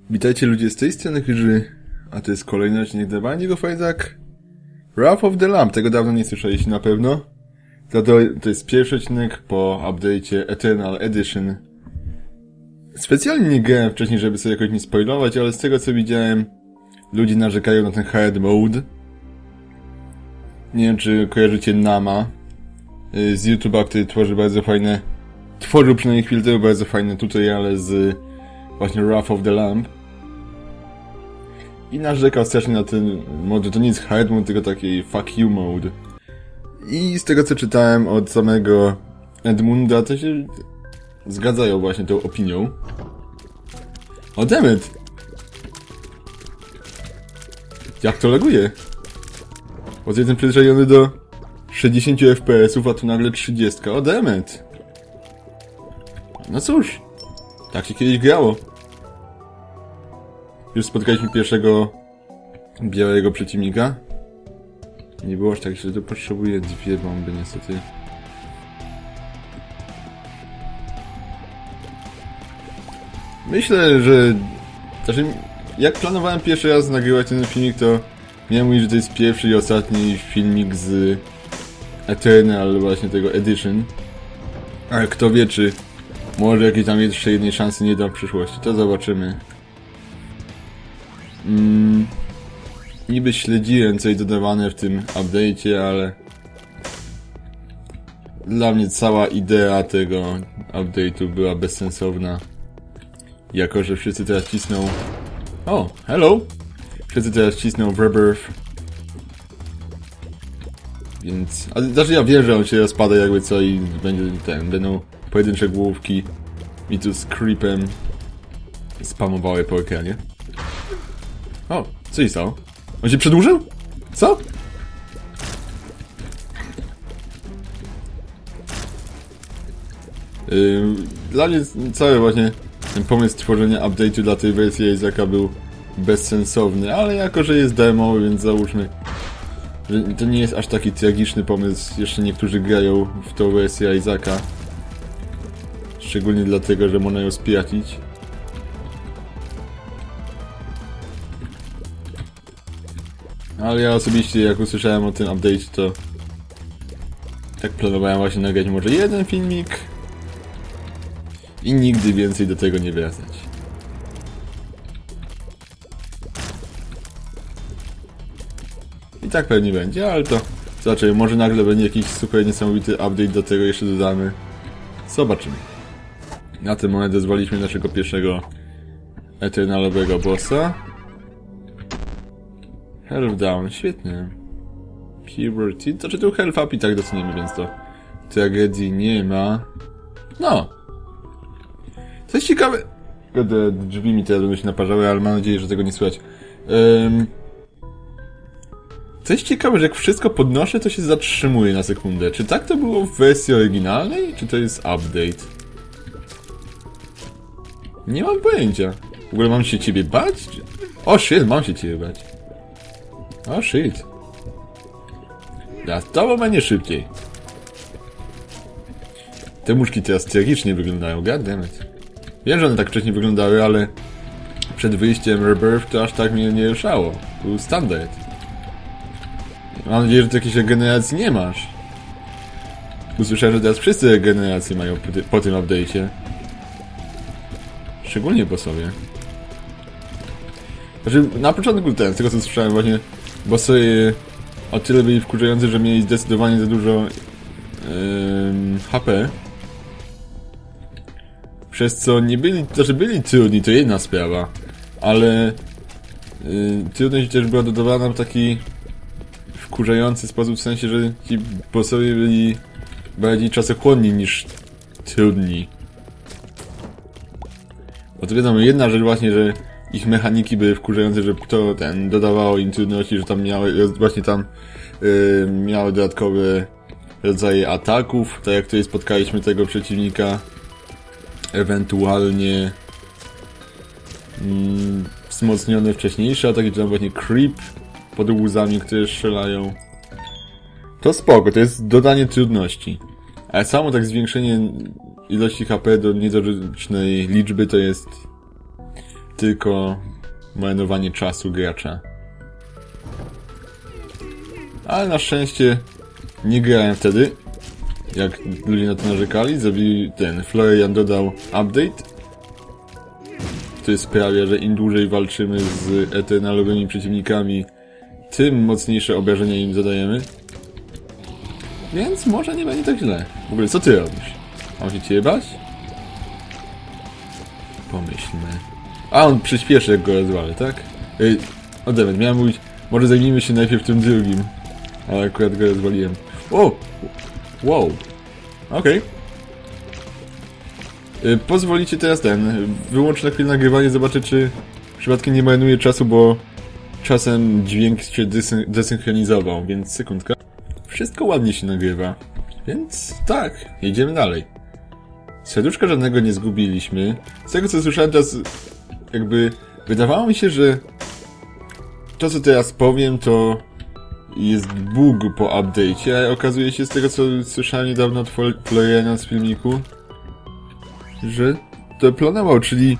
Witajcie ludzie z tej strony Chyży, a to jest kolejny odcinek The Binding of Isaac Wrath of the Lamb. Tego dawno nie słyszeliście na pewno. To jest pierwszy odcinek po update'cie Eternal Edition. Specjalnie nie grałem wcześniej, żeby sobie jakoś nie spoilować, ale z tego co widziałem, ludzie narzekają na ten hard mode. Nie wiem czy kojarzycie Nama z YouTube'a, który tworzył przynajmniej chwilę temu bardzo fajne tutoriale z właśnie Wrath of the Lamb. I narzekał strasznie na ten mode, to nie jest hard mode, tylko taki fuck you mode. I z tego co czytałem od samego Edmunda, to się zgadzają właśnie tą opinią. O dammit! Jak to laguje? Bo jestem przyzwyczajony do 60 FPS-ów, a tu nagle 30. O dammit! No cóż, tak się kiedyś grało. Już spotkaliśmy pierwszego białego przeciwnika. Nie było aż tak, że to potrzebuję 2 bomby niestety. Myślę, że... Znaczy, jak planowałem pierwszy raz nagrywać ten filmik, to miałem mówić, że to jest pierwszy i ostatni filmik z Eternal właśnie tego Edition. Ale kto wie, czy może jakiejś tam jeszcze jednej szansy nie da w przyszłości, to zobaczymy. Niby śledziłem co jest dodawane w tym update'cie, ale dla mnie cała idea tego update'u była bezsensowna. Jako że wszyscy teraz cisną... O, hello! Wszyscy teraz cisną w Rebirth. Więc... Znaczy ja wiem, że on się rozpada jakby co i będą pojedyncze główki mi tu z creepem spamowały po ekranie. O, co się stało? On się przedłużył? Co? Dla mnie cały właśnie ten pomysł tworzenia update'u dla tej wersji Isaaca był bezsensowny, ale jako, że jest demo, więc załóżmy, że to nie jest aż taki tragiczny pomysł. Jeszcze niektórzy grają w tą wersję Isaaca. Szczególnie dlatego, że można ją spiracić. Ale ja osobiście, jak usłyszałem o tym update'cie, to tak planowałem właśnie nagrać może jeden filmik i nigdy więcej do tego nie wracać. I tak pewnie będzie, ale to zobaczymy, może nagle będzie jakiś super niesamowity update do tego jeszcze dodamy. Zobaczymy. Na ten moment dozwaliśmy naszego pierwszego eternalowego bossa. Health down, świetnie. Puberty, to czy tu health up i tak doceniemy, więc to tragedii nie ma. No! Coś ciekawe... Te drzwi mi teraz będą się naparzały, ale mam nadzieję, że tego nie słychać. Coś ciekawe, że jak wszystko podnoszę, to się zatrzymuje na sekundę. Czy tak to było w wersji oryginalnej, czy to jest update? Nie mam pojęcia. W ogóle mam się ciebie bać? O shit, mam się ciebie bać. O shit. Teraz to będzie szybciej. Te muszki teraz tragicznie wyglądają, goddammit. Wiem, że one tak wcześniej wyglądały, ale przed wyjściem Rebirth to aż tak mnie nie ruszało. To był standard. Mam nadzieję, że ty jakiejś regeneracji nie masz. Usłyszałem, że teraz wszyscy regeneracje mają po tym update'cie. Szczególnie po sobie. Znaczy, na początku z tego co słyszałem właśnie, bo sobie o tyle byli wkurzający, że mieli zdecydowanie za dużo HP. Przez co nie byli, znaczy byli trudni, to jedna sprawa, ale trudność też była dodawana w taki wkurzający sposób, w sensie, że ci bossowie byli bardziej czasochłonni niż trudni. Bo to wiadomo, jedna rzecz właśnie, że ich mechaniki były wkurzające, że to dodawało im trudności, że tam miały dodatkowe rodzaje ataków, tak jak tutaj spotkaliśmy tego przeciwnika, ewentualnie wzmocnione wcześniejsze ataki, czy tam właśnie creep pod łzami, które strzelają. To spoko, to jest dodanie trudności. Ale samo tak zwiększenie ilości HP do niedorycznej liczby to jest tylko marnowanie czasu gracza. Ale na szczęście nie grałem wtedy, jak ludzie na to narzekali. Zrobili Florian dodał update, który sprawia, że im dłużej walczymy z eternalowymi przeciwnikami, tym mocniejsze obrażenia im zadajemy. Więc może nie będzie tak źle. W ogóle, co ty robisz? Mam się ciebie bać? Pomyślmy. A, on przyspieszy, jak go rozwalę, tak? Odewet, miałem mówić, może zajmijmy się najpierw tym drugim. Ale akurat go rozwaliłem. O! Wow! Okej. Pozwolicie teraz wyłączę na chwilę nagrywanie, zobaczę, czy przypadkiem nie marnuję czasu, bo czasem dźwięk się desynchronizował, więc sekundka. Wszystko ładnie się nagrywa, więc tak, jedziemy dalej. Serduszka żadnego nie zgubiliśmy. Z tego, co słyszałem teraz, jakby wydawało mi się, że to, co teraz powiem, to jest bug po update'cie, ale okazuje się z tego, co słyszałem niedawno od Floriana z filmiku, że to planował, czyli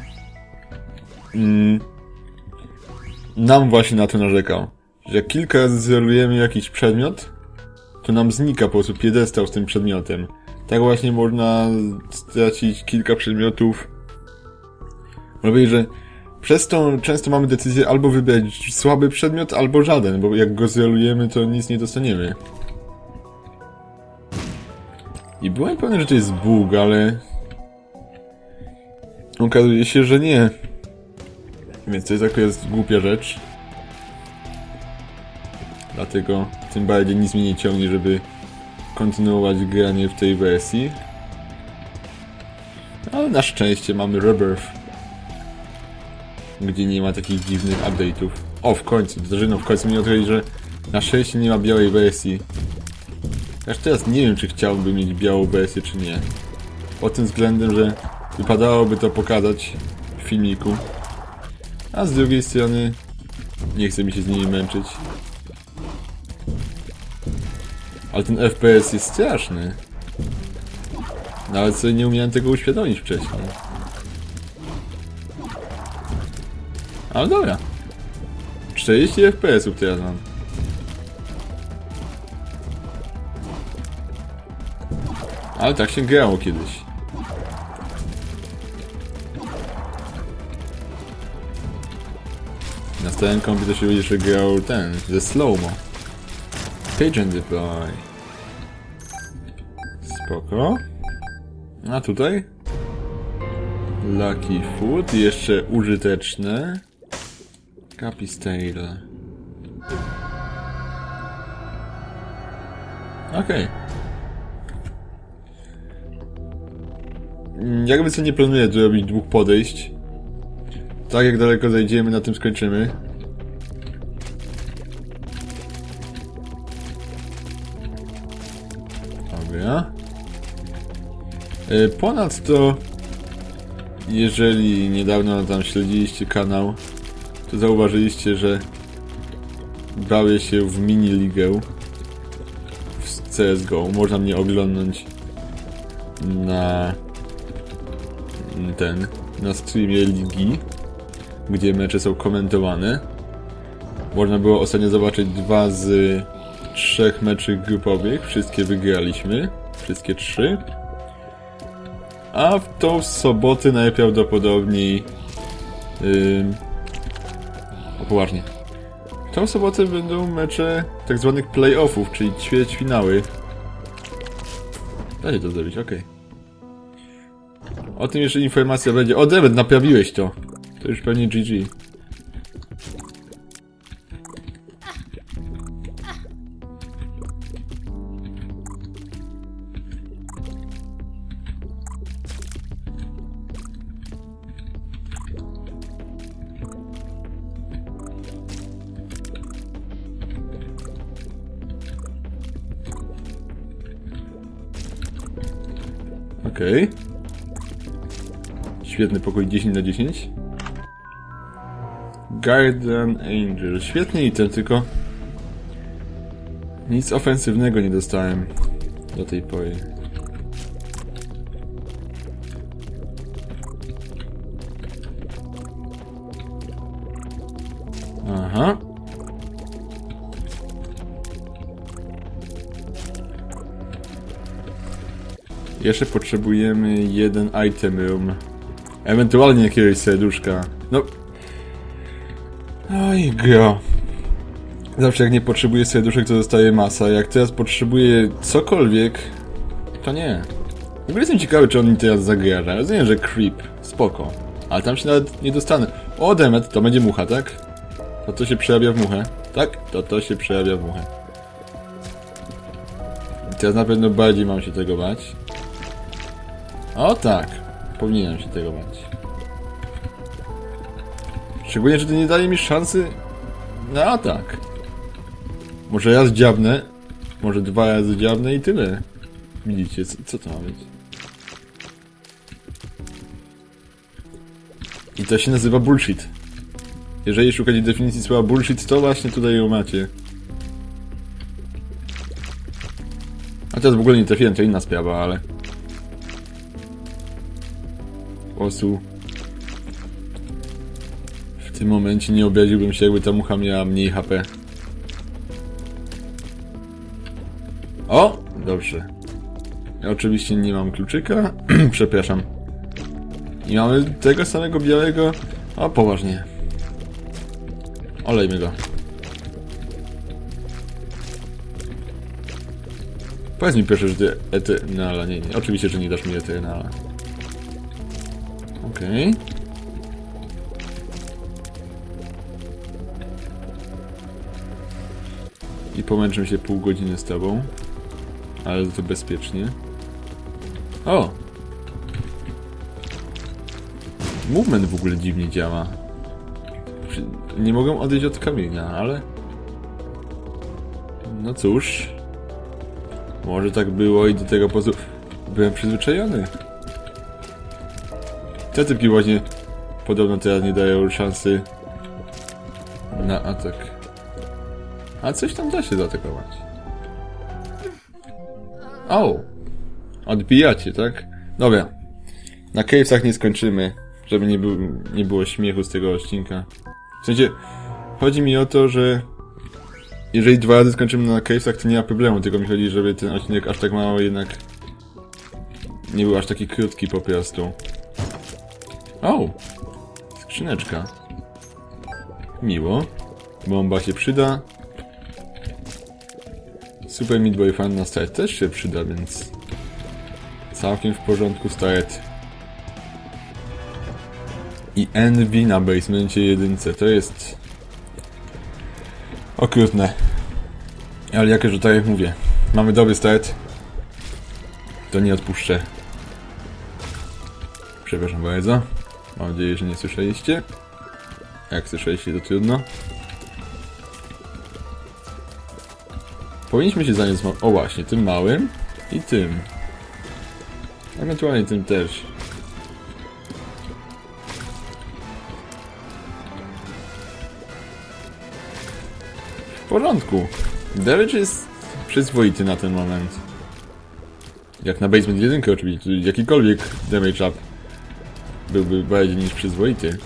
nam właśnie na to narzekał, że jak kilka razy zerujemy jakiś przedmiot, to nam znika po prostu piedestał z tym przedmiotem. Tak właśnie można stracić kilka przedmiotów. Można powiedzieć, że przez to często mamy decyzję albo wybrać słaby przedmiot, albo żaden, bo jak go zerujemy, to nic nie dostaniemy. I byłem pewny, że to jest bug, ale okazuje się, że nie. Więc to jest akurat głupia rzecz. Dlatego tym bardziej nic mnie nie ciągnie, żeby kontynuować granie w tej wersji. Ale na szczęście mamy Rebirth, gdzie nie ma takich dziwnych update'ów. O, w końcu, w końcu mi odpowiedzieć, że na szczęście nie ma białej wersji. Aż teraz nie wiem, czy chciałbym mieć białą wersję, czy nie. Pod tym względem, że wypadałoby to pokazać w filmiku. A z drugiej strony nie chcę mi się z nimi męczyć. Ale ten FPS jest straszny. Nawet sobie nie umiałem tego uświadomić wcześniej. Ale dobra. 40 FPS-ów teraz mam. Ale tak się grało kiedyś. Na starym komputerze się jeszcze grał ze slow-mo. Pigeon deploy. Spoko. A tutaj? Lucky food, jeszcze użyteczne. Capistale. Okej. Jakby co nie planuję tu robić 2 podejść. Tak jak daleko zajdziemy, na tym skończymy. Dobra. Ponadto, jeżeli niedawno tam śledziliście kanał, to zauważyliście, że bawię się w mini-ligę w CSGO. Można mnie oglądać na streamie ligi, gdzie mecze są komentowane. Można było ostatnio zobaczyć 2 z 3 meczy grupowych. Wszystkie wygraliśmy. Wszystkie 3. A w tą sobotę najprawdopodobniej... poważnie. W tą sobotę będą mecze tak zwanych play-offów, czyli ćwierćfinały. Da się to zrobić, okej. O tym jeszcze informacja będzie. O, Demet, naprawiłeś to. To już pewnie GG. Okej. Świetny pokój 10 na 10. Guardian Angel. Świetny item, tylko nic ofensywnego nie dostałem do tej pory. Jeszcze potrzebujemy jeden item room. Ewentualnie jakiegoś serduszka. No. Oj, gra. Zawsze jak nie potrzebuję serduszek, to zostaje masa. Jak teraz potrzebuję cokolwiek, to nie. W ogóle jestem ciekawy, czy on mi teraz zagraża. Rozumiem, że creep. Spoko. Ale tam się nawet nie dostanę. O, demet, to będzie mucha, tak? To się przerabia w muchę. Tak? To się przerabia w muchę. I teraz na pewno bardziej mam się tego bać. O tak. Powinienem się tego bać. Szczególnie, że to nie daje mi szansy na atak. Może raz dziabnę. Może 2 razy dziabnę i tyle. Widzicie, co to ma być? I to się nazywa bullshit. Jeżeli szukacie definicji słowa bullshit, to właśnie tutaj ją macie. A teraz w ogóle nie trafiłem, to inna sprawa, ale... Osu. W tym momencie nie obraziłbym się, jakby ta mucha miała mniej HP. O! Dobrze. Ja oczywiście nie mam kluczyka. Przepraszam. I mamy tego samego białego. O, poważnie. Olejmy go. Powiedz mi proszę, że ty Eternala. Nie, oczywiście, że nie dasz mi Eternala. Okej. I pomęczymy się pół godziny z tobą. Ale to bezpiecznie. O! Movement w ogóle dziwnie działa. Nie mogę odejść od kamienia, ale... No cóż... Może tak było i do tego po prostu... Byłem przyzwyczajony. Te typki właśnie... Podobno teraz nie dają szansy... Na atak. A coś tam da się zaatakować. O! Odbijacie, tak? Dobra. Na cavesach nie skończymy. Żeby nie było śmiechu z tego odcinka. W sensie, chodzi mi o to, że jeżeli 2 razy skończymy na cavesach, to nie ma problemu, tylko mi chodzi, żeby ten odcinek aż tak mało jednak nie był aż taki krótki po prostu. O! Skrzyneczka. Miło. Bomba się przyda. Super Meat Boy Fan na start też się przyda, więc całkiem w porządku start. I Envy na basemencie 1. To jest okrutne. Ale jako, że tak jak mówię, mamy dobry start, to nie odpuszczę. Przepraszam bardzo. Mam nadzieję, że nie słyszeliście. Jak słyszeliście, to trudno. Powinniśmy się zająć... O właśnie, tym małym i tym. Ewentualnie tym też. W porządku. Damage jest przyzwoity na ten moment. Jak na basement 1 oczywiście, jakikolwiek damage up byłby bardziej niż przyzwoity.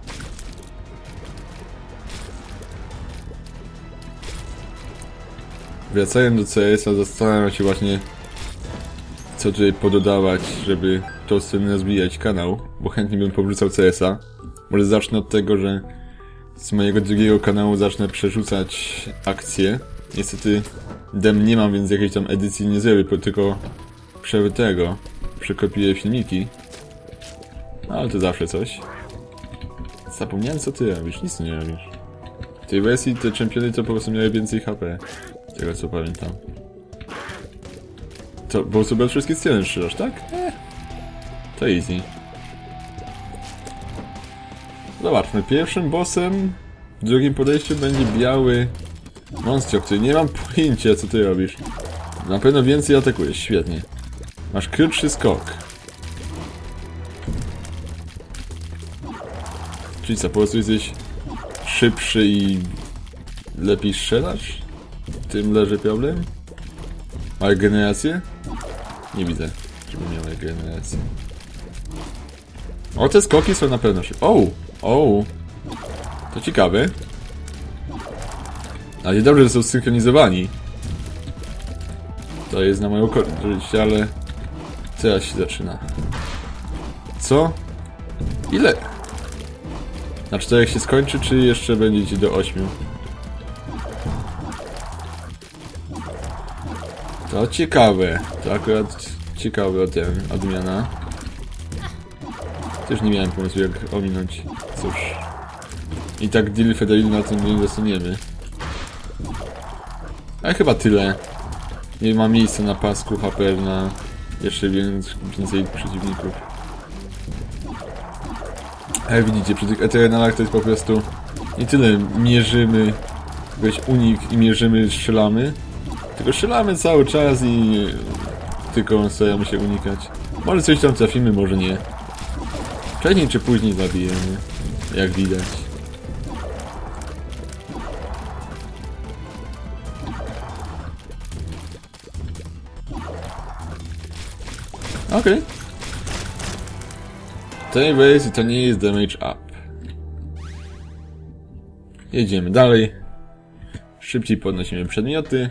Wracając do CS-a, zastanawiam się właśnie, co tutaj pododawać, żeby tą stronę rozwijać kanał, bo chętnie bym powrzucał CS-a. Może zacznę od tego, że z mojego drugiego kanału zacznę przerzucać akcje. Niestety dem nie mam, więc jakiejś tam edycji nie zrobię, tylko przekopiuję filmiki. Ale to zawsze coś. Zapomniałem, co ty robisz, nic nie robisz. W tej wersji te czempiony to po prostu miały więcej HP. Z tego co pamiętam. To po prostu bez wszystkie sceny strzelasz, tak? To easy. Zobaczmy, pierwszym bossem w drugim podejściu będzie biały monstro, który nie mam pojęcia, co ty robisz. Na pewno więcej atakujesz, świetnie. Masz krótszy skok. Czyli co, po prostu jesteś szybszy i lepiej strzelasz? W tym leży problem? Ma regenerację? Nie widzę, żeby miał regenerację. O, te skoki są na pewno szybkie. O! To ciekawe. Ale dobrze, że są zsynchronizowani. To jest na moją korzyść, ale... Teraz się zaczyna. Co? Ile? Na 4 się skończy, czy jeszcze będziecie do 8? To ciekawe. To akurat ciekawe odmiana. Też nie miałem pomysłu, jak ominąć. Cóż. I tak deal Federil na tym nie dostaniemy. Ale chyba tyle. Nie ma miejsca na pasku HP na jeszcze więcej przeciwników. Ale widzicie, przy tych Eternalach to jest po prostu nie tyle mierzymy jakiś unik i mierzymy, strzelamy, tylko strzelamy cały czas i tylko staramy się unikać. Może coś tam trafimy, może nie. Wcześniej czy później zabijemy, jak widać. Okej. W tej wersji to nie jest damage up. Jedziemy dalej. Szybciej podnosimy przedmioty.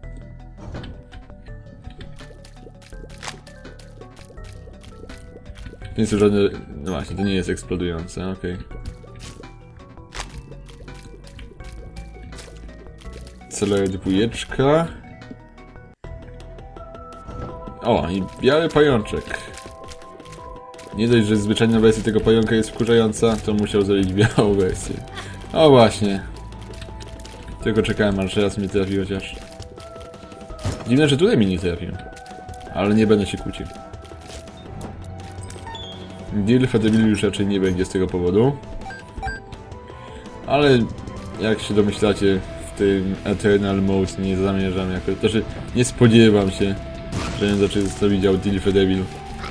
To nie są żadne... No właśnie, to nie jest eksplodujące, okej. Celuję dwójeczka. O, i biały pajączek. Nie dość, że zwyczajna wersja tego pająka jest wkurzająca, to musiał zrobić białą wersję. O właśnie. Tylko czekałem, aż raz mnie trafi chociaż. Dziwne, że tutaj mi nie trafił. Ale nie będę się kłócił. Deal Federil już raczej nie będzie z tego powodu. Ale jak się domyślacie, w tym Eternal Mode nie zamierzam jakoś... Znaczy, nie spodziewam się, że nie zacznie zostawić dział Deal Federil.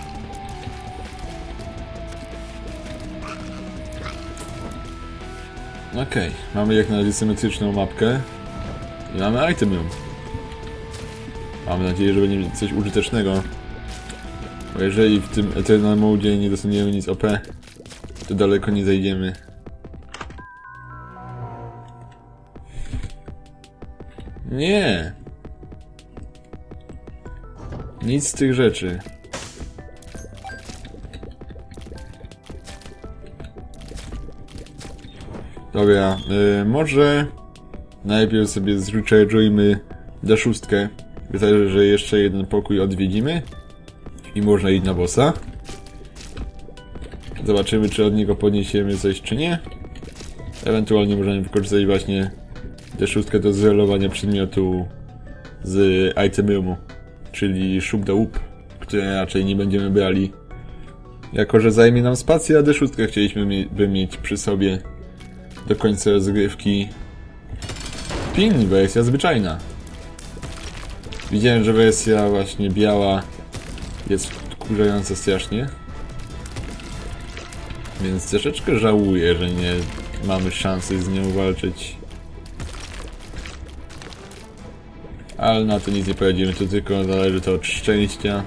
Okej, mamy jak na razie symetryczną mapkę. I mamy item room. Mam nadzieję, że będzie coś użytecznego. Bo jeżeli w tym Eternal Mode nie dostaniemy nic OP, to daleko nie zajdziemy. Nie! Nic z tych rzeczy. Dobra, może najpierw sobie zrecharge'ujmy D6. Wystarczy, że jeszcze jeden pokój odwiedzimy i można iść na bossa. Zobaczymy, czy od niego podniesiemy coś, czy nie. Ewentualnie możemy wykorzystać właśnie D6 do zrelowania przedmiotu z item roomu, czyli Shook the Whoop, które raczej nie będziemy brali, jako że zajmie nam spację, a D6 chcieliśmy mieć przy sobie do końca rozgrywki. Pin, wersja zwyczajna. Widziałem, że wersja właśnie biała jest wkurzająca strasznie. Więc troszeczkę żałuję, że nie mamy szansy z nią walczyć. Ale na to nic nie poradzimy, to tylko zależy to od szczęścia.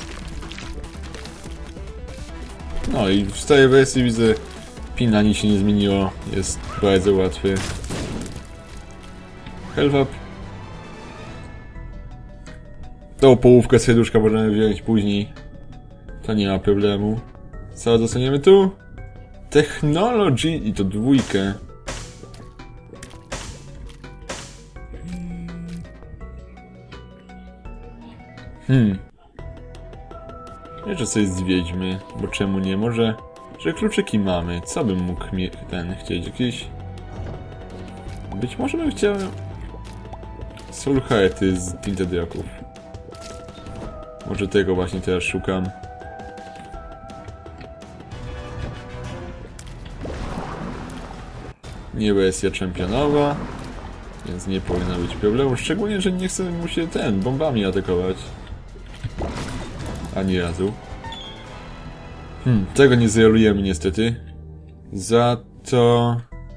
No i w starej wersji widzę, pin na nic się nie zmieniło, jest bardzo łatwy. Health up. Tą połówkę serduszka możemy wziąć później. To nie ma problemu. Co dostaniemy tu? Technology i to 2. Jeszcze coś zwiedźmy, bo czemu nie? Może, że kluczyki mamy. Co bym mógł chcieć? Jakieś... Być może bym chciał... Soul Hearty z Tinted Rocków. Może tego właśnie teraz szukam. Nie wersja czempionowa, więc nie powinno być problemu. Szczególnie, że nie chcę mu się bombami atakować. Ani razu. Tego nie zrealujemy niestety. Za to...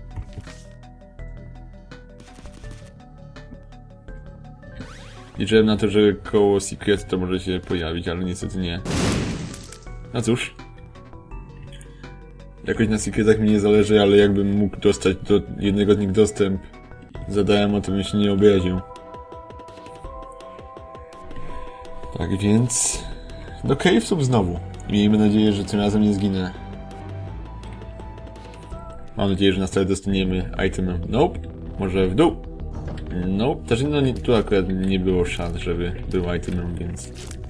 Liczyłem na to, że koło Secret to może się pojawić, ale niestety nie. No cóż. Jakoś na Secretach mi nie zależy, ale jakbym mógł dostać do jednego z nich dostęp za darmo, to bym się nie obraził. Tak więc... Do Cavesów znowu. I miejmy nadzieję, że tym razem nie zginę. Mam nadzieję, że na stałe dostaniemy itemem. Nope. Może w dół. Nope. Też no, tu akurat nie było szans, żeby był itemem, więc...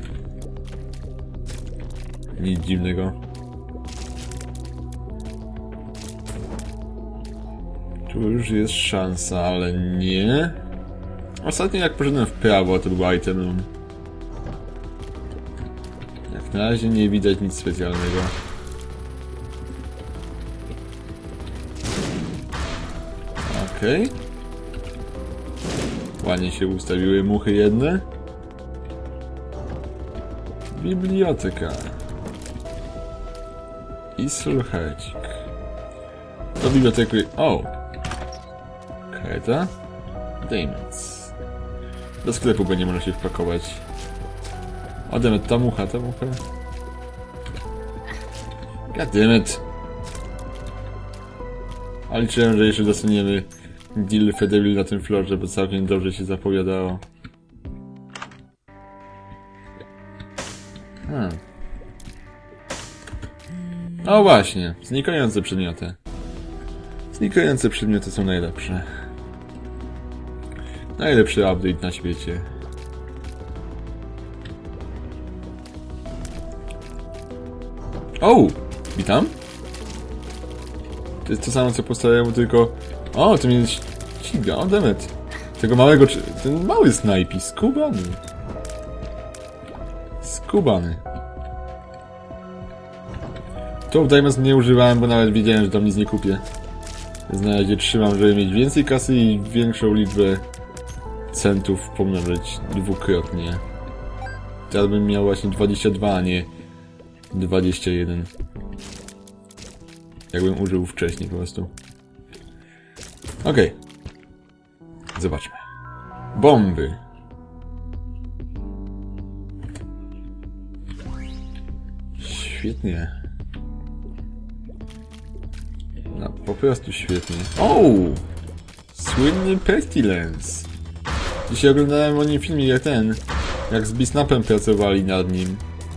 Nic dziwnego. Tu już jest szansa, ale nie. Ostatnio jak poszedłem w prawo, to był itemem. Jak na razie nie widać nic specjalnego. Okej. Ładnie się ustawiły muchy jedne. Biblioteka. I sulchecik. Do biblioteki... O! Kareta. Diamonds. Do sklepu będzie można się wpakować. O, dammit, ta mucha. Goddammit. A liczyłem, że jeszcze dostaniemy deal Federil na tym florze, bo całkiem dobrze się zapowiadało. O właśnie, znikające przedmioty. Znikające przedmioty są najlepsze. Najlepszy update na świecie. O! Witam? To jest to samo co po staremu, tylko... O, to mnie ściga, o dammit. Tego małego... Ten mały snajpi, skubany. Skubany. To Diamonds nie używałem, bo nawet wiedziałem, że tam nic nie kupię. Więc na razie trzymam, żeby mieć więcej kasy i większą liczbę centów pomnożyć dwukrotnie. Teraz bym miał właśnie 22, a nie 21. Jakbym użył wcześniej po prostu. Okej. Zobaczmy. Bomby. Świetnie. No, po prostu świetnie. O! Słynny Pestilence. Dzisiaj oglądałem o nim filmik jak z Bisnapem pracowali nad nim.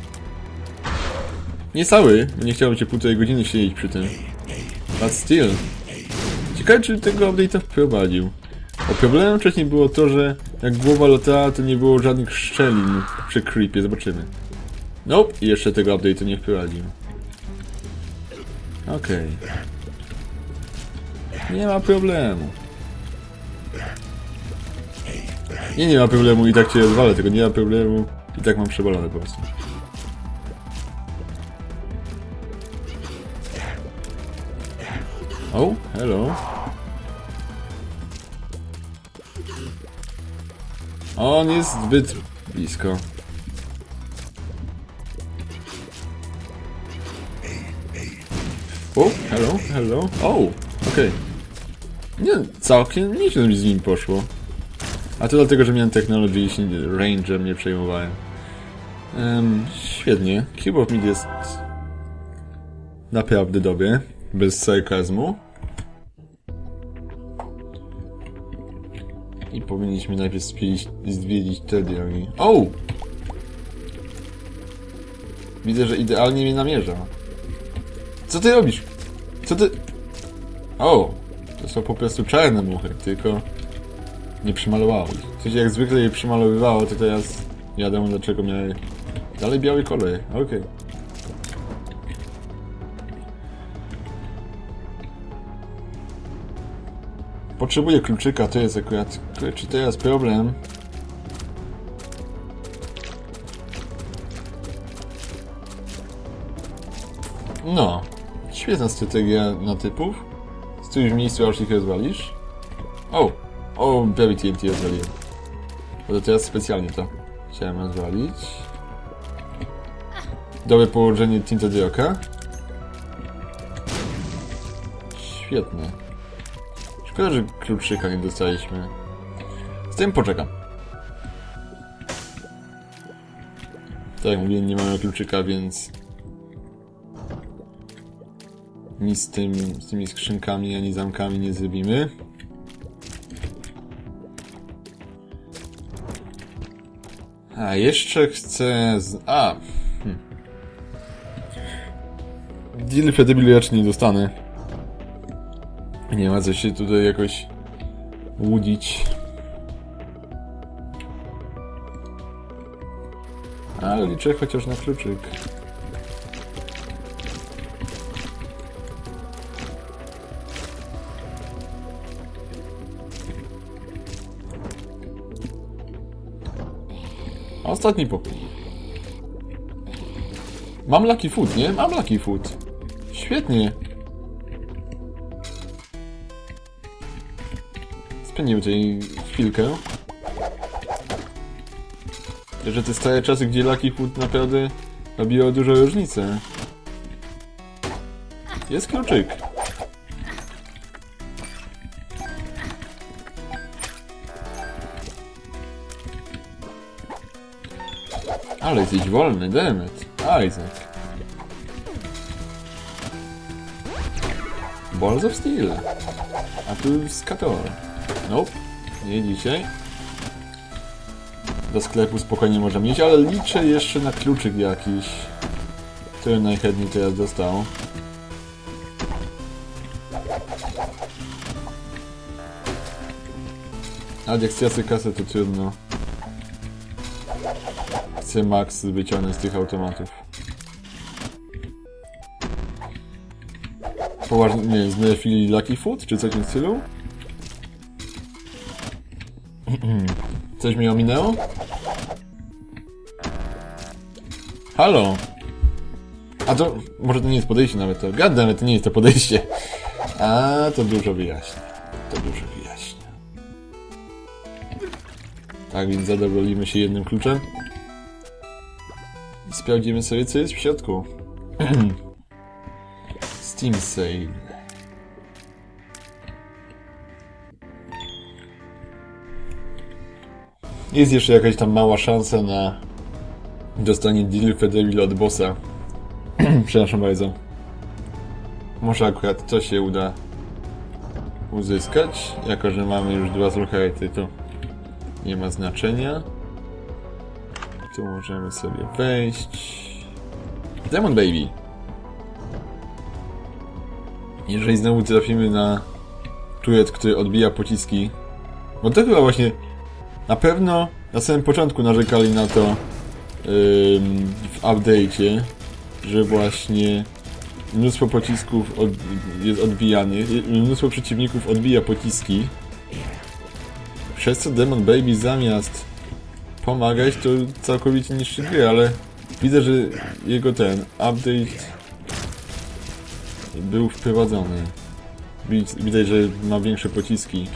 Nie cały, bo nie chciałbym cię 1,5 godziny siedzieć przy tym. But still. Ciekawe, czy tego update'a wprowadził. Bo problemem wcześniej było to, że jak głowa latała, to nie było żadnych szczelin przy creepie. Zobaczymy. Nope, i jeszcze tego update'u nie wprowadził. Okej. Nie ma problemu. Nie ma problemu i tak cię odwalę, tylko nie ma problemu i tak mam przebalone po prostu. O, hello. On jest zbyt blisko. O, hello. O, okej. Nie, całkiem nieźle mi z nim poszło. A to dlatego, że miałem technology i się range'em nie przejmowałem. Świetnie. Cube of Meat jest naprawdę dobry. Bez sarkazmu. I powinniśmy najpierw zwiedzić te drogi. O! Widzę, że idealnie mnie namierza. Co ty robisz? Co ty... O! To są po prostu czarne muchy, tylko... nie przymalowało ich. W sensie jak zwykle je przymalowywało, to teraz... nie wiadomo dlaczego miały... dalej biały kolor. Okej. Potrzebuję kluczyka, to jest akurat... czy teraz problem? No. Świetna strategia na typów. Stój w miejscu, aż ich rozwalisz. O! O, prawie TNT rozwaliłem. Bo to teraz specjalnie to chciałem rozwalić. Dobre położenie Tintedroka. Świetnie. Szkoda, że kluczyka nie dostaliśmy. Z tym poczekam. Tak jak mówiłem, nie mamy kluczyka, więc... nic z tymi skrzynkami ani zamkami nie zrobimy. A, jeszcze chcę... Deal Fedebili raczej nie dostanę. Nie ma co się tutaj jakoś łudzić. Ale liczę chociaż na kluczyk. Ostatni pokój. Mam Lucky Food, nie? Mam Lucky Food. Świetnie. Spędzimy tutaj chwilkę. Że te stare czasy, gdzie Lucky Food naprawdę robiło dużą różnicę. Jest kluczyk. Ale jesteś wolny, dammit. Isaac. Balls of Steel. A tu Skator. Nope. Nie dzisiaj. Do sklepu spokojnie możemy iść, ale liczę jeszcze na kluczyk jakiś. Który najchętniej teraz dostał. A jak stracę kasę, to trudno. Chcę max wyciągnąć z tych automatów. Poważnie, nie wiem, znerfili Lucky Food, czy coś w tym stylu? Coś mi ominęło? Halo? A to, może to nie jest podejście nawet to. Goddammit, to nie jest to podejście. A, to dużo wyjaśnia. To dużo wyjaśnia. Tak, więc zadowolimy się jednym kluczem. I sprawdzimy sobie, co jest w środku. Steam Sale. Jest jeszcze jakaś tam mała szansa na dostanie Deal Fedebili od bossa. Przepraszam bardzo. Może akurat to się uda uzyskać. Jako że mamy już 2 sulhajty, to nie ma znaczenia. Tu możemy sobie wejść. Demon Baby. Jeżeli znowu trafimy na turret, który odbija pociski, bo to chyba właśnie na pewno na samym początku narzekali na to w update'cie, że właśnie mnóstwo pocisków jest odbijanych, mnóstwo przeciwników odbija pociski, przez co Demon Baby zamiast pomagać, to całkowicie niszczy gry, ale widzę, że jego ten update był wprowadzony. Widać, że ma większe pociski.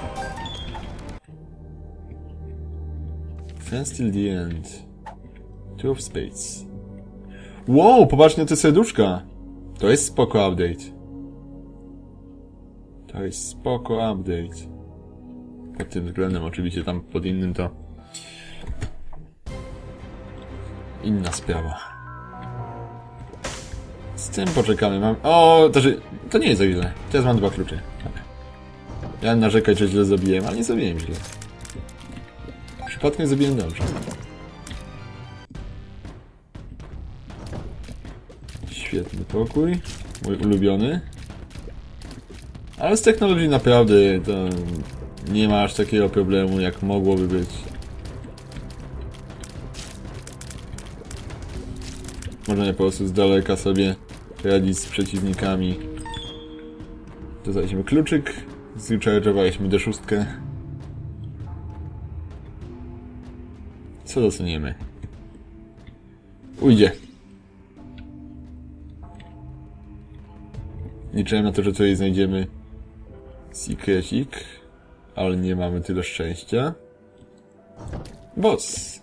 Fence till the end. Two of Spades. Wow, popatrzcie na te serduszka. To jest spoko update. To jest spoko update. Pod tym względem oczywiście, tam pod innym to inna sprawa. Z tym poczekamy. Mam... O, to nie jest za źle. Teraz mam 2 klucze. Ja narzekać, że źle zrobiłem, ale nie zrobiłem źle. Przypadkiem zrobiłem dobrze. Świetny pokój. Mój ulubiony. Ale z technologii naprawdę to nie ma aż takiego problemu, jak mogłoby być. Można po prostu z daleka sobie radzić z przeciwnikami. Dostaliśmy kluczyk. Zrecharge'owaliśmy D6. Co dostaniemy? Ujdzie. Liczyłem na to, że tutaj znajdziemy secretik, ale nie mamy tyle szczęścia. Boss.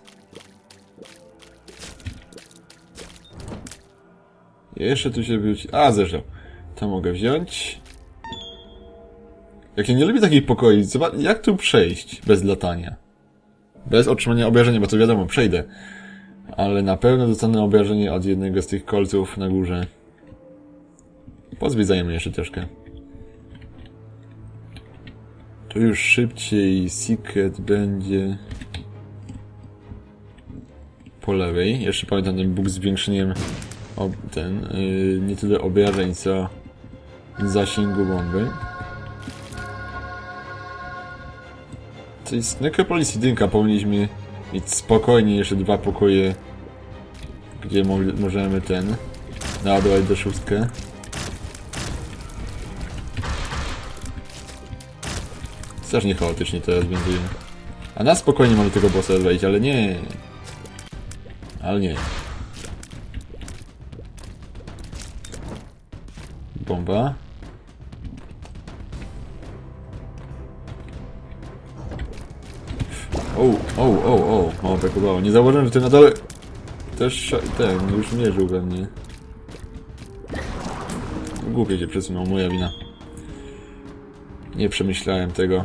Jeszcze tu się wróci... A, zresztą. To mogę wziąć. Jak ja nie lubię takich pokoi, zobacz, jak tu przejść bez latania? Bez otrzymania obrażenia, bo to wiadomo, przejdę. Ale na pewno dostanę obrażenie od jednego z tych kolców na górze. Pozwiedzajmy jeszcze troszkę. Tu już szybciej secret będzie... po lewej. Jeszcze pamiętam ten bóg z zwiększeniem nie tyle obrażeń, co zasięgu bomby. To jest Necropolis 1, powinniśmy mieć spokojnie jeszcze 2 pokoje, gdzie możemy naładować do 6. Strasznie chaotycznie teraz będzie. A na spokojnie mamy tego bossa wejść, ale nie. Ale nie. Bomba. O, mało brakowało. Nie zauważyłem, że ten na dole też już mierzył we mnie. Głupie się przesunął, moja wina. Nie przemyślałem tego.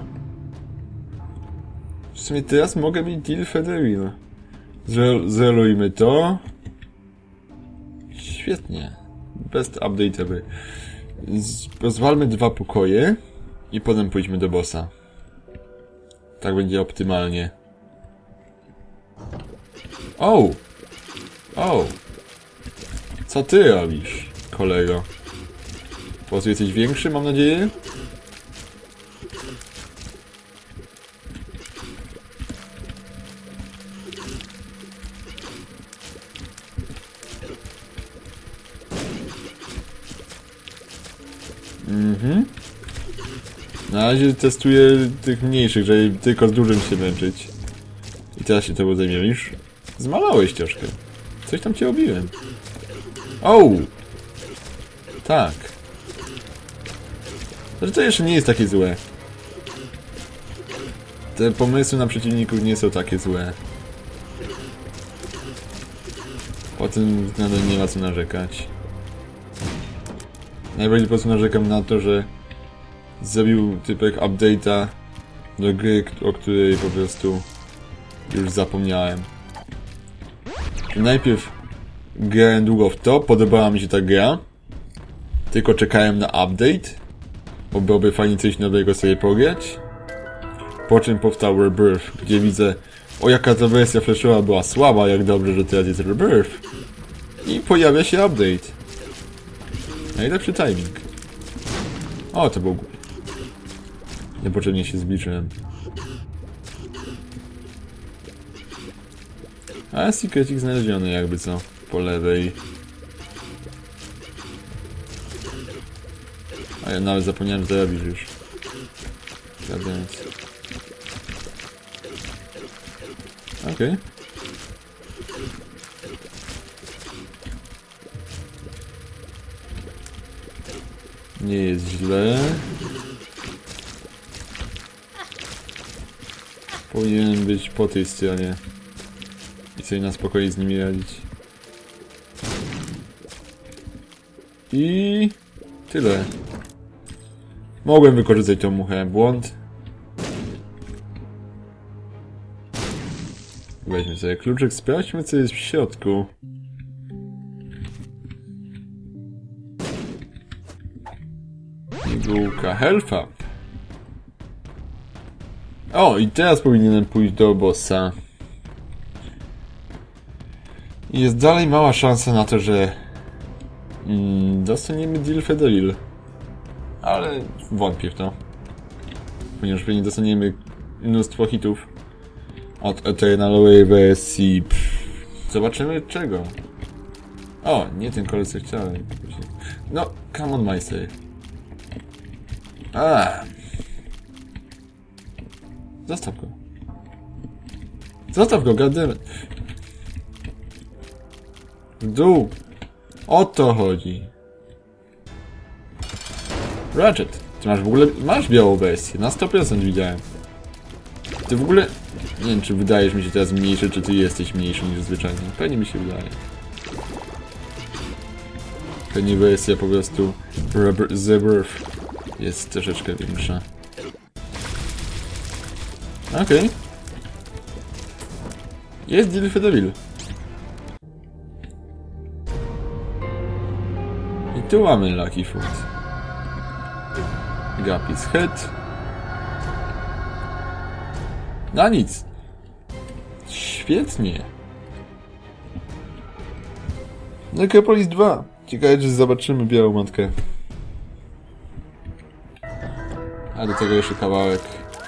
W sumie teraz mogę mieć deal Federil. Zerujmy to. Świetnie. Best update ever. Rozwalmy 2 pokoje i potem pójdźmy do bossa. Tak będzie optymalnie. O! Co ty robisz, kolego? Po prostu jesteś większy, mam nadzieję? Na razie testuję tych mniejszych, żeby tylko z dużym się męczyć. I teraz się tobą zajmiesz. Zmalałeś troszkę. Coś tam cię robiłem. O! Tak. To jeszcze nie jest takie złe. Te pomysły na przeciwników nie są takie złe. Po tym nadal nie ma co narzekać. Najbardziej po prostu narzekam na to, że zrobił typek update'a do gry, o której po prostu już zapomniałem. Najpierw grałem długo w to, podobała mi się ta gra. Tylko czekałem na update, bo byłoby fajnie coś nowego sobie pograć. Po czym powstał Rebirth, gdzie widzę, o jaka ta wersja flashowa była słaba, jak dobrze, że teraz jest Rebirth. I pojawia się update. Najlepszy timing. O, to był głupi. Niepotrzebnie się zbliżyłem. A secretik znaleziony jakby co. Po lewej. A ja nawet zapomniałem, że to robisz już. Okej. Nie jest źle. Powinienem być po tej stronie i sobie na spokojnie z nimi radzić. I tyle. Mogłem wykorzystać tą muchę. Błąd. Weźmy sobie kluczyk, sprawdźmy co jest w środku. Pigułka Health Up. O, i teraz powinienem pójść do bossa. Jest dalej mała szansa na to, że dostaniemy deal Federil. Ale wątpię w to. Ponieważ pewnie dostaniemy mnóstwo hitów od Eternalowej wersji. Zobaczymy czego. O, nie ten kolor co chciałem. No, come on my save. Zostaw go. Zostaw go, goddammit. W dół. O to chodzi. Ratchet. Ty masz w ogóle... Masz białą wersję. Na 100% widziałem. Ty w ogóle... Nie wiem, czy wydajesz mi się teraz mniejszy, czy ty jesteś mniejszy niż zwyczajnie. Pewnie mi się wydaje. Pewnie wersja po prostu... Rebirth jest troszeczkę większa. Okej. Jest deal Federil. I tu mamy Lucky Food. Gapis Head. No nic. Świetnie. Necropolis 2. Ciekawe, czy zobaczymy białą matkę. A do tego jeszcze kawałek.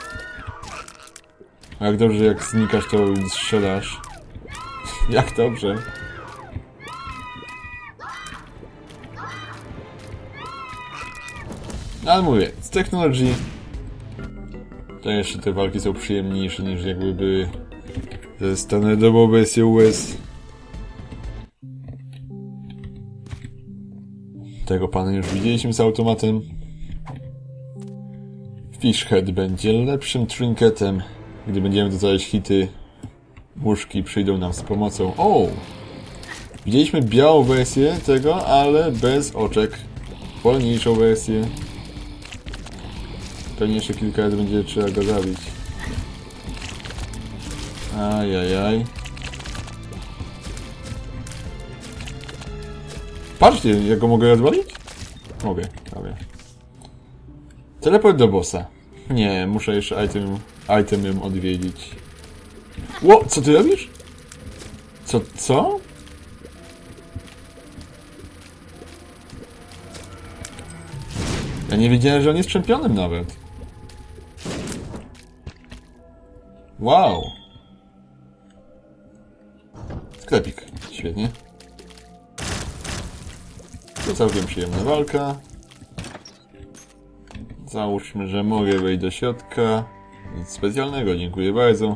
A jak dobrze, jak znikasz, to strzelasz. Jak dobrze. Ale mówię, z technologii to jeszcze te walki są przyjemniejsze niż jakby były ze standardową wersją US. Tego pana już widzieliśmy z automatem. Fishhead będzie lepszym trinketem, gdy będziemy dodawać hity. Muszki przyjdą nam z pomocą. O! Widzieliśmy białą wersję tego, ale bez oczek. Wolniejszą wersję. Pewnie jeszcze kilka razy będzie trzeba go zabić. Ajajaj. Patrzcie, jak go mogę rozwalić? Mogę, prawie. Teleport do bossa. Nie, muszę jeszcze itemem odwiedzić. Ło, co ty robisz? Co? Ja nie wiedziałem, że on jest czempionem nawet. Wow. Sklepik. Świetnie. To całkiem przyjemna walka. Załóżmy, że mogę wejść do środka. Nic specjalnego, dziękuję bardzo.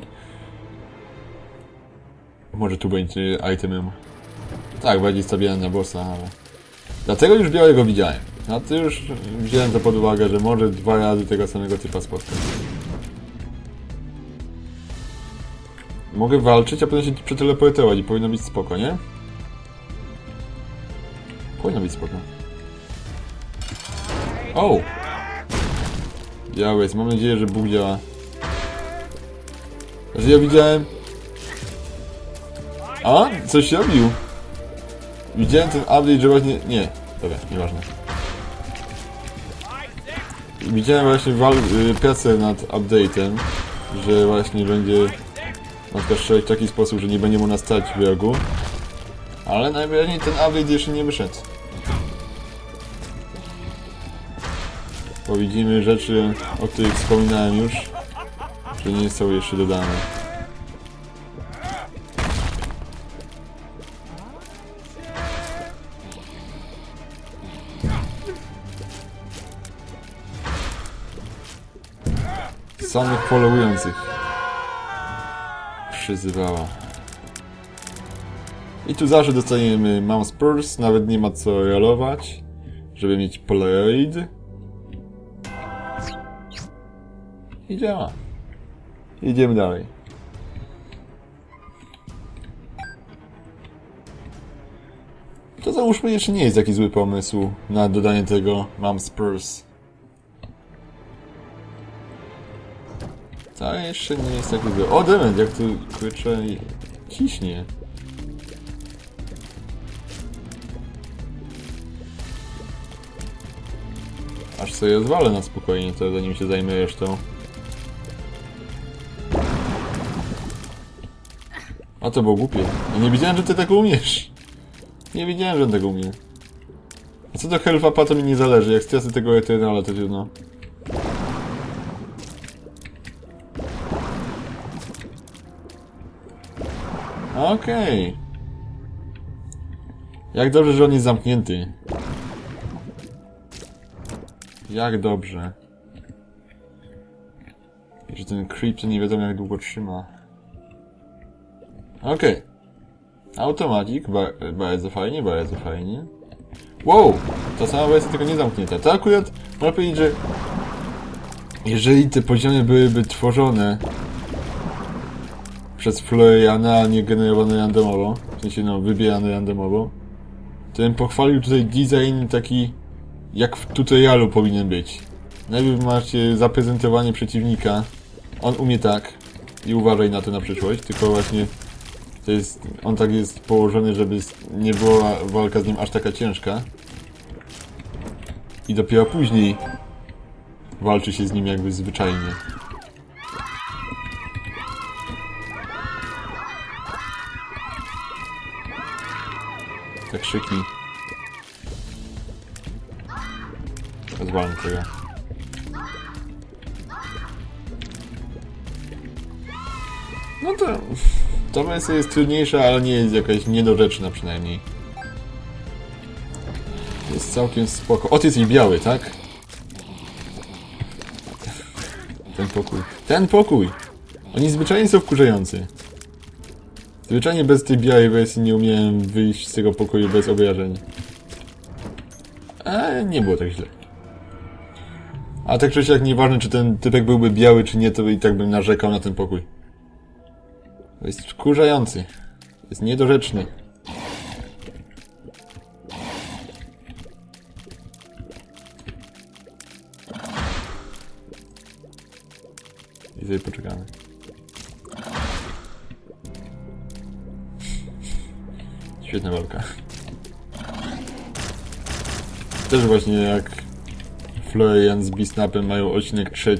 Może tu będzie itemem. Tak, bardziej stawiałem na bossa, ale... Dlatego już białego widziałem. A to już wziąłem to pod uwagę, że może 2 razy tego samego typa spotkać. Mogę walczyć, a potem się przeteleportować i powinno być spoko, nie? Powinno być spoko. O! Biały jest, mam nadzieję, że Bóg działa. Znaczy ja widziałem... A? Coś robił. Widziałem ten update, że właśnie... Nie, dobra, nieważne. Widziałem właśnie pracę nad update'em, że właśnie będzie na przykład strzelać w taki sposób, że nie będzie mu stać w rogu. Ale najwyraźniej ten update jeszcze nie wyszedł. Bo widzimy rzeczy, o których wspominałem już, że nie są jeszcze dodane. Samych followujących przyzywała. I tu zawsze dostaniemy Mom's Purse, nawet nie ma co rolować, żeby mieć Polaroid. I działa. Idziemy dalej. To załóżmy, jeszcze nie jest taki zły pomysł na dodanie tego Mom's Purse. To jeszcze nie jest taki zły. O, dement, jak tu kurczę ciśnie. Aż sobie rozwalę na spokojnie, to zanim się zajmę resztą. A to było głupie. Ja nie wiedziałem, że ty tak umiesz. Nie wiedziałem, że on tak umie. A co do Health Upa, to mi nie zależy. Jak stracę tego Eternala, to trudno. Okej. Jak dobrze, że on jest zamknięty. Jak dobrze. I że ten creep to nie wiadomo jak długo trzyma. Okej. Automatik, bardzo fajnie, bardzo fajnie. Wow! Ta sama wersja tylko nie zamknięta. To akurat można powiedzieć, że jeżeli te poziomy byłyby tworzone przez Floriana, a nie generowane randomowo, w sensie no wybierane randomowo, to bym pochwalił tutaj design taki jak w tutorialu powinien być. Najpierw macie zaprezentowanie przeciwnika, on umie tak i uważaj na to na przyszłość, tylko właśnie to jest, on tak jest położony, żeby nie była walka z nim aż taka ciężka i dopiero później walczy się z nim jakby zwyczajnie. krzyki. Pozwalam tego. No to... Ta wersja jest trudniejsza, ale nie jest jakaś niedorzeczna przynajmniej. Jest całkiem spoko. O, ty jesteś biały, tak? Ten pokój. Ten pokój! Oni zwyczajnie są wkurzający. Zwyczajnie bez tej białej wersji nie umiałem wyjść z tego pokoju bez obrażeń. Ale nie było tak źle. A tak czy siak nieważne, czy ten typek byłby biały, czy nie, to i tak bym narzekał na ten pokój. To jest wkurzający. Jest niedorzeczny. I sobie poczekamy. Świetna walka. Też właśnie jak Florian z Beastnapem mają odcinek 3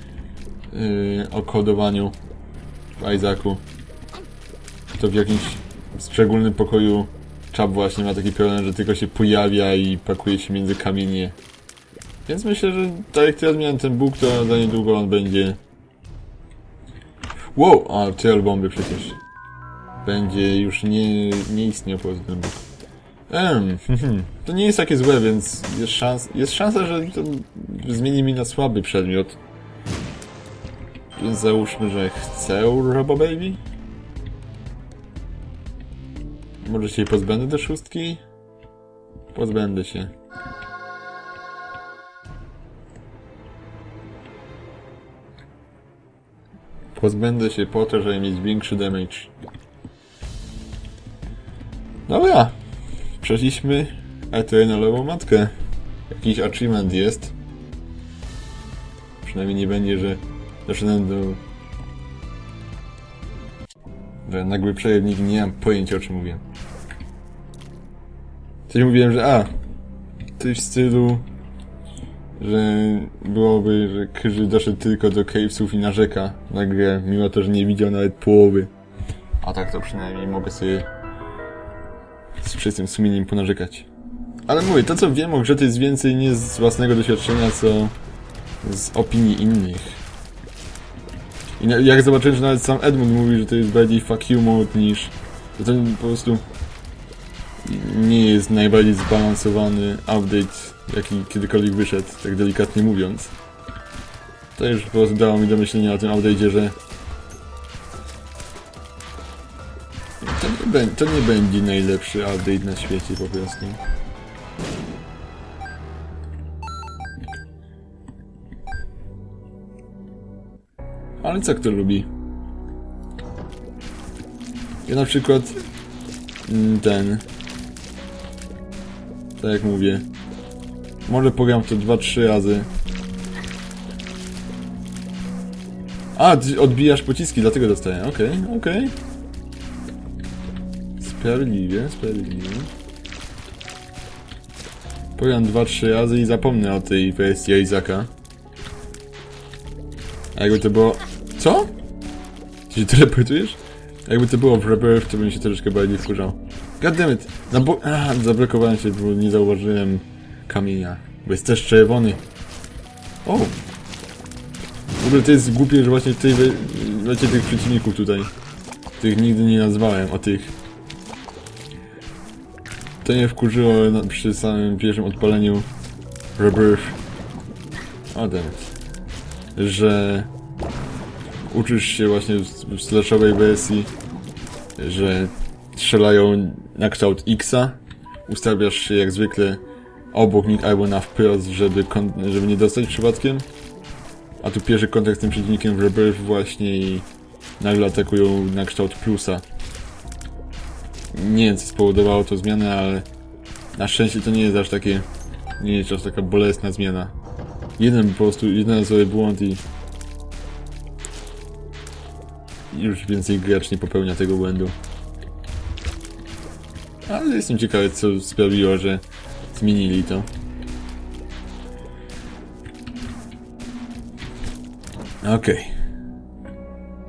o kodowaniu w Isaacu. To w jakimś szczególnym pokoju Chap właśnie ma taki problem, że tylko się pojawia i pakuje się między kamienie. Więc myślę, że tak jak teraz miałem ten Bóg, to za niedługo on będzie... Wow! A, trail bomby przecież. Będzie już nie istniał poza ten Bóg. To nie jest takie złe, więc jest szansa, że to zmieni mi na słaby przedmiot. Więc załóżmy, że chcę Robo Baby. Może się jej pozbędę do 6? Pozbędę się. Pozbędę się po to, żeby mieć większy damage. Dobra. Przeszliśmy Eternalową matkę. Jakiś achievement jest. Przynajmniej nie będzie, że doszedłem do... Nagły przejewnik, nie mam pojęcia, o czym mówię. Coś mówiłem, że coś w stylu, że byłoby, że Kyrzy doszedł tylko do cavesów i narzeka na grę, mimo to, że nie widział nawet połowy. A tak to przynajmniej mogę sobie z czystym sumieniem ponarzekać. Ale mówię, to co wiem o grze to jest więcej nie z własnego doświadczenia, co z opinii innych. I jak zobaczyłem, że nawet sam Edmund mówi, że to jest bardziej fuck you mode niż... To po prostu nie jest najbardziej zbalansowany update, jaki kiedykolwiek wyszedł, tak delikatnie mówiąc. To już po prostu dało mi do myślenia o tym update'cie, że to nie będzie najlepszy update na świecie po prostu. Ale co kto lubi? Ja na przykład tak jak mówię, może pogram w to 2-3 razy. A, ty odbijasz pociski, dlatego dostaję. Okej. Sprawiedliwie. Pogram 2-3 razy i zapomnę o tej wersji Isaaca. A jakby to było... Co? Ty się teleportujesz? A jakby to było w Rebirth, to bym się troszeczkę bardziej wkurzał. Goddammit! Zablokowałem się, bo nie zauważyłem kamienia. Bo jest też czerwony. O! W ogóle to jest głupie, że właśnie tych przeciwników tutaj, których nigdy nie nazwałem, o tych. To mnie wkurzyło przy samym pierwszym odpaleniu Rebirth. O, dammit. Że uczysz się właśnie w slashowej wersji, że strzelają na kształt X-a, ustawiasz się jak zwykle obok nich albo na wprost, żeby nie dostać przypadkiem, a tu pierwszy kontakt z tym przeciwnikiem w Rebirth właśnie i nagle atakują na kształt plusa. Nie wiem, co spowodowało to zmianę, ale na szczęście to nie jest aż taka bolesna zmiana. Jeden sobie błąd i już więcej gracz nie popełnia tego błędu. Ale jestem ciekawy, co sprawiło, że zmienili to. Okej.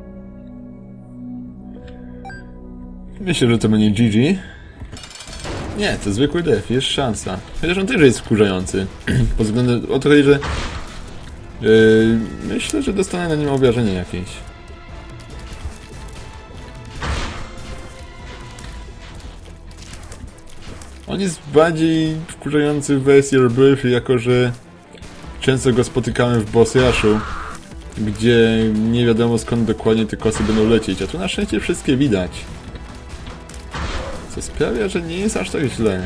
Myślę, że to będzie GG. Nie, to zwykły def, jest szansa. Chociaż on też jest wkurzający. Pod względem o to chodzi, że... myślę, że dostanę na nim obrażenie jakieś. On jest bardziej wkurzający w wersji Rebirth, jako że często go spotykamy w boss rushu, gdzie nie wiadomo skąd dokładnie te kosy będą lecieć, a tu na szczęście wszystkie widać. Co sprawia, że nie jest aż tak źle.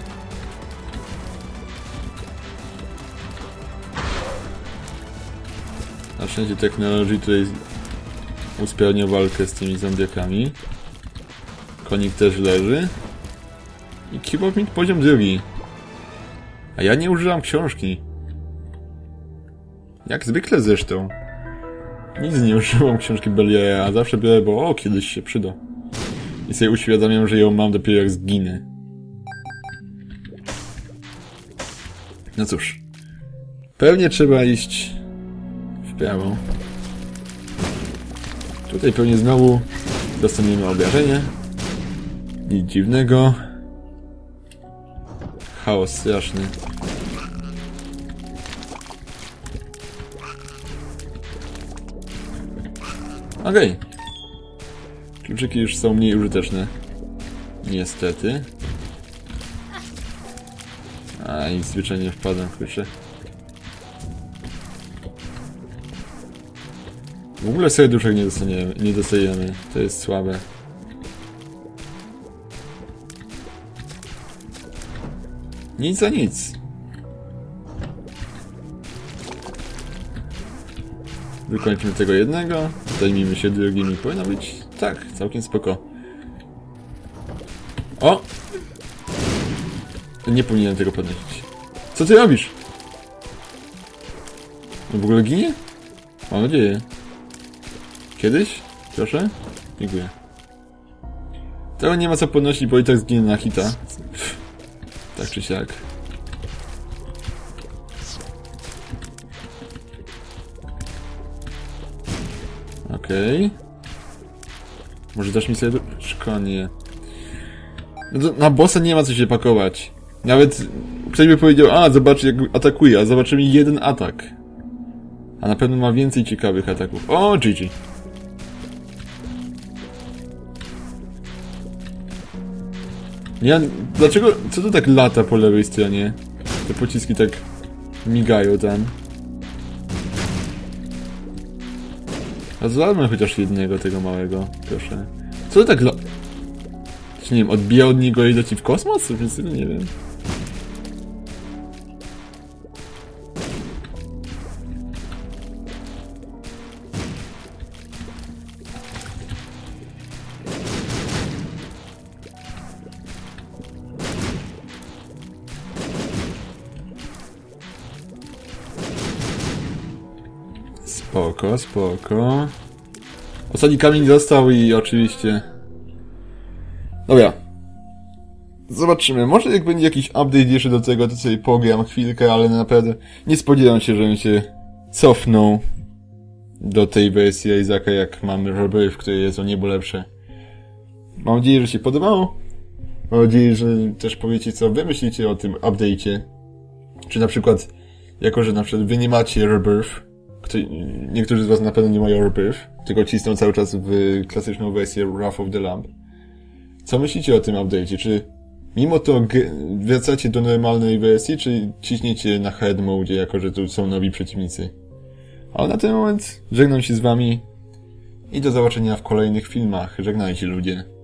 Na szczęście technologii tutaj usprawnia walkę z tymi zombiakami. Konik też leży. I Keep of Meat poziom 2. A ja nie używam książki. Jak zwykle zresztą. Nic nie używam książki Beliara, a zawsze biorę, bo kiedyś się przyda. I sobie uświadamiam, że ją mam dopiero jak zginę. No cóż. Pewnie trzeba iść w prawo. Tutaj pewnie znowu dostaniemy obrażenie. Nic dziwnego. Chaos straszny. Okej. Kluczyki już są mniej użyteczne. Niestety. A nic zwyczajnie wpadłem w klucze. W ogóle serduszek nie dostajemy. To jest słabe. Nic za nic. Wykończmy tego jednego. Zajmijmy się drugimi. Powinno być tak, całkiem spoko. O! Nie powinienem tego podnosić. Co ty robisz? On w ogóle ginie? Mam nadzieję. Kiedyś? Proszę? Dziękuję. Tego nie ma co podnosić, bo i tak zginie na hita. Tak czy siak. Okej. Może dasz mi sobie... Szkonie. No to na bossa nie ma co się pakować. Nawet ktoś by powiedział, zobacz jak atakuje, a zobaczymy jeden atak. A na pewno ma więcej ciekawych ataków. O, GG. Dlaczego... Co to tak lata po lewej stronie? Te pociski tak migają tam. A złammy chociaż jednego tego małego, proszę. Co to tak Czy nie wiem, odbija od niego i leci w kosmos? Więc nie wiem. Spoko, spoko. Ostatni kamień został i oczywiście... Dobra. Zobaczymy. Może jak będzie jakiś update jeszcze do tego, to sobie pogram chwilkę, ale naprawdę nie spodziewam się, żebym się cofnął do tej wersji Isaaca, jak mamy Rebirth, w której jest o niebo lepsze. Mam nadzieję, że się podobało. Mam nadzieję, że też powiecie, co wy myślicie o tym update'cie. Czy na przykład, jako że na przykład wy nie macie Rebirth, niektórzy z was na pewno nie mają Rebirth, tylko cisną cały czas w klasyczną wersję Wrath of the Lamb. Co myślicie o tym update'cie? Czy mimo to wracacie do normalnej wersji, czy ciśniecie na hard mode, jako że tu są nowi przeciwnicy? Ale na ten moment żegnam się z wami i do zobaczenia w kolejnych filmach. Żegnajcie ludzie.